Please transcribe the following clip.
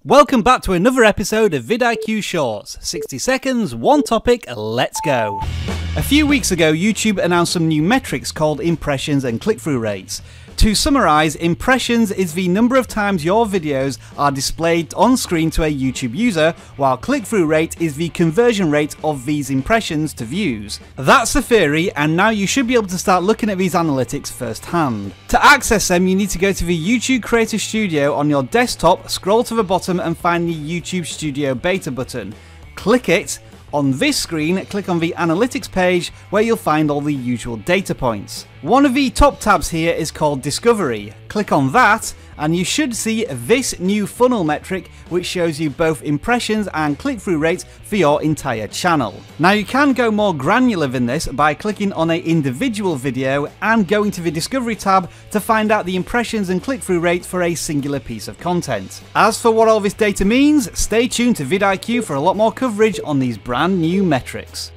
Welcome back to another episode of vidIQ Shorts. 60 seconds, one topic, let's go. A few weeks ago, YouTube announced some new metrics called impressions and click-through rates. To summarise, impressions is the number of times your videos are displayed on screen to a YouTube user, while click-through rate is the conversion rate of these impressions to views. That's the theory, and now you should be able to start looking at these analytics firsthand. To access them, you need to go to the YouTube Creator Studio on your desktop, scroll to the bottom and find the YouTube Studio Beta button. Click it. On this screen, click on the Analytics page where you'll find all the usual data points. One of the top tabs here is called Discovery. Click on that and you should see this new funnel metric which shows you both impressions and click-through rates for your entire channel. Now you can go more granular than this by clicking on an individual video and going to the Discovery tab to find out the impressions and click-through rate for a singular piece of content. As for what all this data means, stay tuned to vidIQ for a lot more coverage on these brand new metrics.